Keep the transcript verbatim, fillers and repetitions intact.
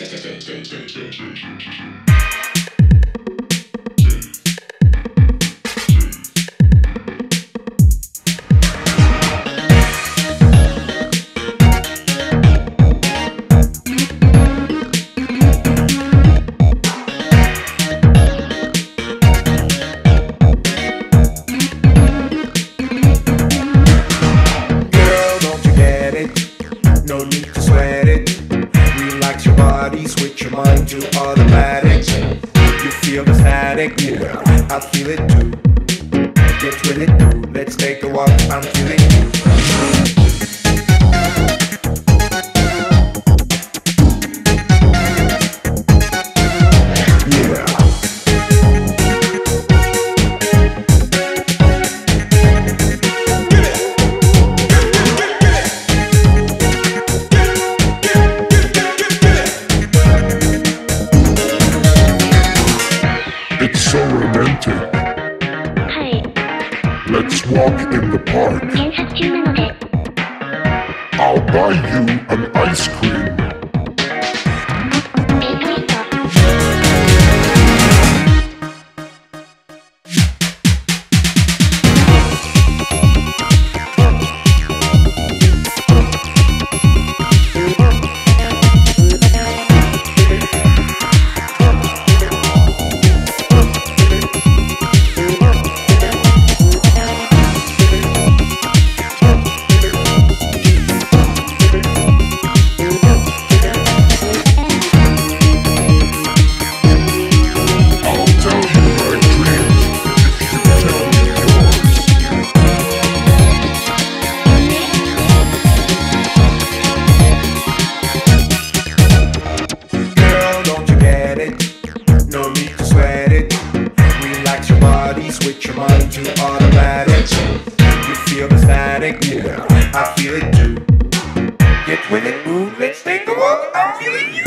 No need to sweat it. Relax your body, switch your mind to automatic. You feel the static, yeah, I feel it too. Get with it too, let's take a walk, I'm feeling you. It's so romantic. Let's walk in the park. I'll buy you an ice cream. No need to sweat it. Relax your body, switch your mind to automatic. You feel the static, yeah, I feel it too. Get with it, move, let's take a walk, I'm feeling you.